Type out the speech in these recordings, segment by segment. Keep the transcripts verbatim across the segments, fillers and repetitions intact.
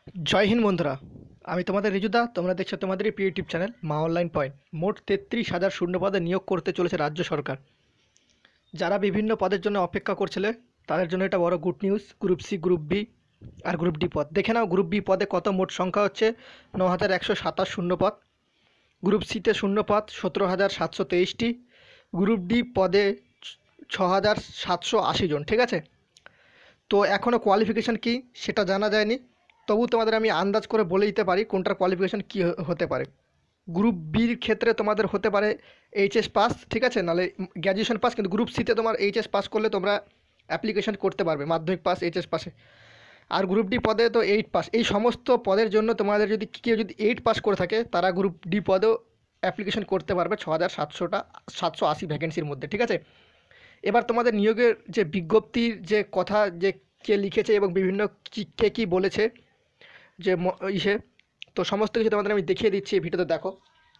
জয় হিন্দ বন্ধুরা। আমি তোমাদের রিজুদা। তোমরা দেখছো তোমাদের প্রিয় ইউটিউব চ্যানেল মা অনলাইন পয়েন্ট। মোট তেত্রিশ হাজার শূন্য পদে নিয়োগ করতে চলেছে রাজ্য সরকার। যারা বিভিন্ন পদের জন্য অপেক্ষা করছিলে তাদের জন্য এটা বড় good news. Group C, group B আর গ্রুপ ডি পদ দেখে নাও। গ্রুপ বি পদে কত মোট সংখ্যা হচ্ছে ন হাজার একশো সাতাশ শূন্য পদ। গ্রুপ সিতে শূন্য পদ সতেরো হাজার সাতশো তেইশটি। গ্রুপ ডি পদে ছ হাজার সাতশো আশি জন। ঠিক আছে, তো এখনও কোয়ালিফিকেশান কী সেটা জানা যায়নি, তবু তোমাদের আমি আন্দাজ করে বলে দিতে পারি কোনটার কোয়ালিফিকেশান কী হতে পারে। গ্রুপ বির ক্ষেত্রে তোমাদের হতে পারে এইচএস পাস, ঠিক আছে, নাহলে গ্র্যাজুয়েশন পাস। কিন্তু গ্রুপ সিতে তোমার এইচএস পাস করলে তোমরা অ্যাপ্লিকেশান করতে পারবে, মাধ্যমিক পাস, এইচএস পাসে। আর গ্রুপ ডি পদে তো এইট পাস। এই সমস্ত পদের জন্য তোমাদের যদি কেউ যদি এইট পাস করে থাকে তারা গ্রুপ ডি পদেও অ্যাপ্লিকেশান করতে পারবে ছ হাজার সাতশোটা সাতশো আশি ভ্যাকেন্সির মধ্যে। ঠিক আছে, এবার তোমাদের নিয়োগের যে বিজ্ঞপ্তির যে কথা, যে কে লিখেছে এবং বিভিন্ন কে কী বলেছে যে ইসে, তো সমস্ত কিছু তোমাদের আমি দেখিয়ে দিচ্ছি এই ভিডিওতে। দেখো,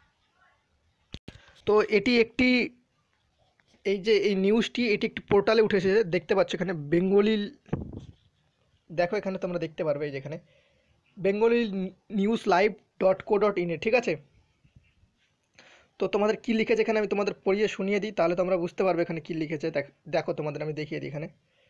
তো এটি একটি, এই যে এই নিউজটি এটি একটি পোর্টালে উঠেছে, দেখতে পাচ্ছ এখানে বেঙ্গলি। দেখো এখানে তোমরা দেখতে পারবে এই যেখানে Bengali news live dot co dot ইনে। ঠিক আছে, তো তোমাদের কী লিখেছে এখানে আমি তোমাদের পড়িয়ে শুনিয়ে দিই, তাহলে তোমরা বুঝতে পারবে এখানে কী লিখেছে। দেখো তোমাদের আমি দেখিয়ে দিই, এখানে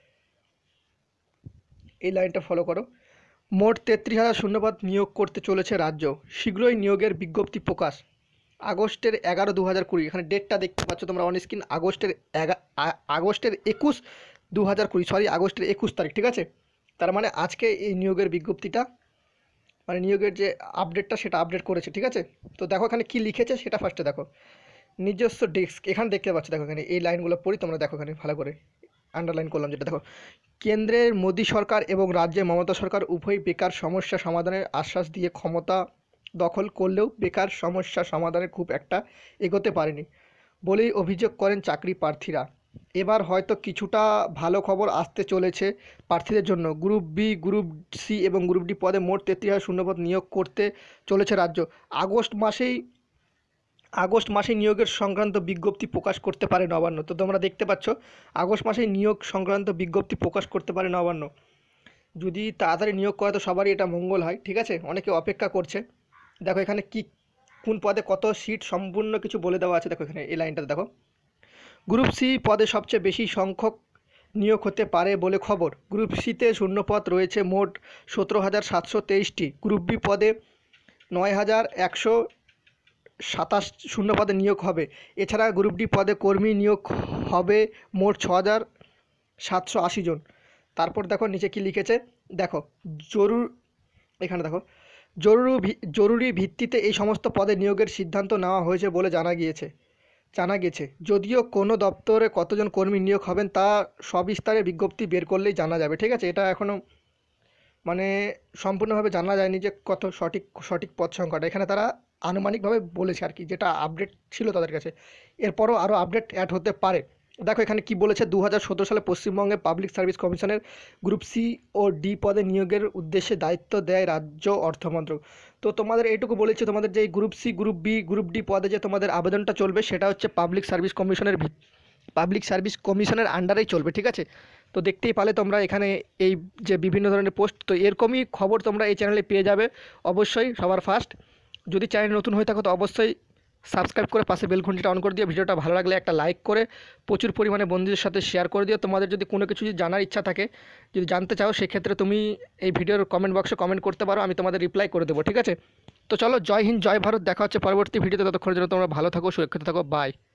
এই লাইনটা ফলো করো। মোট তেত্রিশ হাজার শূন্যপদ নিয়োগ করতে চলেছে রাজ্য, শীঘ্রই নিয়োগের বিজ্ঞপ্তি প্রকাশ। আগস্টের এগারো দু হাজার কুড়ি, এখানে ডেটটা দেখতে পাচ্ছ তোমরা অন স্ক্রিন। আগস্টের এগা আগস্টের একুশ দু হাজার কুড়ি সরি আগস্টের একুশ তারিখ। ঠিক আছে, তার মানে আজকে এই নিয়োগের বিজ্ঞপ্তিটা, মানে নিয়োগের যে আপডেটটা সেটা আপডেট করেছে। ঠিক আছে, তো দেখো এখানে কী লিখেছে সেটা ফার্স্টে দেখো। নিজস্ব ডেস্ক, এখানে দেখতে পাচ্ছ, দেখো এখানে এই লাইনগুলো পড়ি, তোমরা দেখো এখানে ভালো করে আন্ডারলাইন করলাম যেটা। দেখো, কেন্দ্রের মোদী সরকার এবং রাজ্যে মমতা সরকার উভয় বেকার সমস্যা সমাধানের আশ্বাস দিয়ে ক্ষমতা দখল করলেও বেকার সমস্যা সমাধানে খুব একটা এগোতে পারেনি বলেই অভিযোগ করেন চাকরি প্রার্থীরা। এবার হয়তো কিছুটা ভালো খবর আসতে চলেছে প্রার্থীদের জন্য। গ্রুপ বি, গ্রুপ সি এবং গ্রুপ ডি পদে মোট তেত্রিশ হাজার শূন্যপদ নিয়োগ করতে চলেছে রাজ্য। আগস্ট মাসেই আগস্ট মাসে নিয়োগের সংক্রান্ত বিজ্ঞপ্তি প্রকাশ করতে পারে নবান্ন। তো তোমরা দেখতে পাচ্ছ আগস্ট মাসে নিয়োগ সংক্রান্ত বিজ্ঞপ্তি প্রকাশ করতে পারে নবান্ন। যদি তাড়াতাড়ি নিয়োগ করে তো সবারই এটা মঙ্গল হয়। ঠিক আছে, অনেকে অপেক্ষা করছে। দেখো এখানে কি কোন পদে কত সিট সম্পূর্ণ কিছু বলে দেওয়া আছে। দেখো এখানে এই লাইনটাতে দেখো, গ্রুপ সি পদে সবচেয়ে বেশি সংখ্যক নিয়োগ হতে পারে বলে খবর। গ্রুপ সিতে শূন্যপদ রয়েছে মোট সতেরো হাজার সাতশো তেইশটি। গ্রুপ বি পদে নয় হাজার একশো সাতাশ শূন্য পদে নিয়োগ হবে। এছাড়া গ্রুপ ডি পদে কর্মী নিয়োগ হবে মোট ছ হাজার সাতশো আশি জন। তারপর দেখো নিচে কি লিখেছে, দেখো জরুর এখানে দেখো জরুরি জরুরি ভিত্তিতে এই সমস্ত পদে নিয়োগের সিদ্ধান্ত নেওয়া হয়েছে বলে জানা গিয়েছে জানা গেছে যদিও কোনো দপ্তরে কতজন কর্মী নিয়োগ হবেন তা সবিস্তারে বিজ্ঞপ্তি বের করলেই জানা যাবে। ঠিক আছে, এটা এখনও মানে সম্পূর্ণভাবে জানা যায়নি যে কত সঠিক সঠিক পদ সংখ্যাটা। এখানে তারা আনুমানিকভাবে বলেছে আর কি, যেটা আপডেট ছিল তাদের কাছে। এরপরও আরও আপডেট অ্যাড হতে পারে। দেখো এখানে কি বলেছে, দু হাজার সতেরো সালে পশ্চিমবঙ্গে পাবলিক সার্ভিস কমিশনের গ্রুপ সি ও ডি পদে নিয়োগের উদ্দেশ্যে দায়িত্ব দেয় রাজ্য অর্থমন্ত্রক। তো তোমাদের এইটুকু বলেছে, তোমাদের যে group C, group B, group D পদে যে তোমাদের আবেদনটা চলবে সেটা হচ্ছে পাবলিক সার্ভিস কমিশনের পাবলিক সার্ভিস কমিশনের আন্ডারেই চলবে। ঠিক আছে, তো দেখতেই পালে তোমরা এখানে এই যে বিভিন্ন ধরনের পোস্ট, তো এরকমই খবর তোমরা এই চ্যানেলে পেয়ে যাবে অবশ্যই সবার ফার্স্ট। যদি চ্যানেল নতুন হয়ে থাকো তো অবশ্যই সাবস্ক্রাইব করে পাশে বেল ঘন্টিটা অন করে দিও। ভিডিওটা ভালো লাগলে একটা লাইক করে প্রচুর পরিমাণে বন্ধুদের সাথে শেয়ার করে দিও। তোমাদের যদি কোনো কিছু যদি জানার ইচ্ছা থাকে, যদি জানতে চাও, সেক্ষেত্রে তুমি এই ভিডিওর কমেন্ট বক্সে কমেন্ট করতে পারো, আমি তোমাদের রিপ্লাই করে দেবো। ঠিক আছে, তো চলো, জয় হিন্দ, জয় ভারত। দেখা হচ্ছে পরবর্তী ভিডিওতে। ততক্ষণের জন্য তোমরা ভালো থাকো, সুরক্ষিত থাকো, বাই।